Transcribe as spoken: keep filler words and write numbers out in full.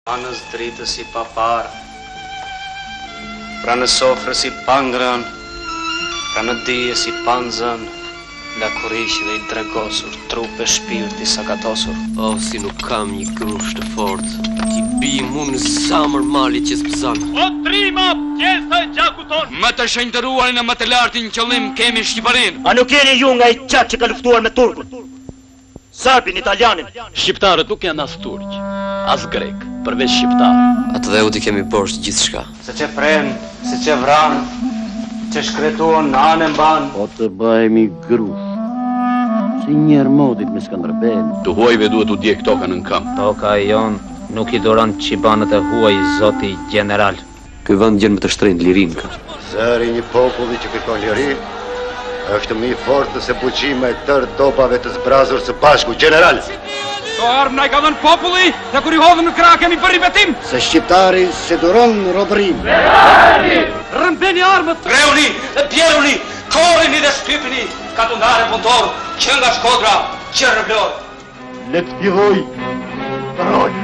Anës dritës si papar, pra në sofrë si pangrën, pra në dije si panzën, nga kurishi dhe i dregosur, trupe shpirti sakatosur. Oh, si nuk kam një grush të fortë, ti bi mu në zamër mali që s'pëzan. O trima, pjesa e gjaku tonë! Më të shenjtëruarin e më të lartin qëllim kemi Shqiparin. A nuk jeni ju nga i qatë që ka luftuar me Turkun? Serbin, Italianin? Shqiptarët nuk janë as turq, as grek, përveç shqiptarë. Atë dhe u ti kemi borsht gjithë shka. Se që prenë, se që vranë, që shkretuon në anë mban. O të bëhemi grush, si njerë modit me Skënderbejn. Të huajve duhet u djekë tokën në këmë. Toka e jonë nuk i duron qibanët e huaj zoti general. Ky vend gjen më të shtrenjtë lirin ka. Zëri një populli që kërkon liri është më i fortë se buqime e tërë topave të zbrazur së bashku, general! To armë na i ka dhënë populli, dhe kur i hodhëm në krah kemi për ribetim! Se shqiptari se duron robërim. Rëmbeni armët! Reuni dhe bjeruni, korini dhe shtypini, ka të ndare punëtor, që nga Shkodra, që rëblor. Le të filloj, rojë!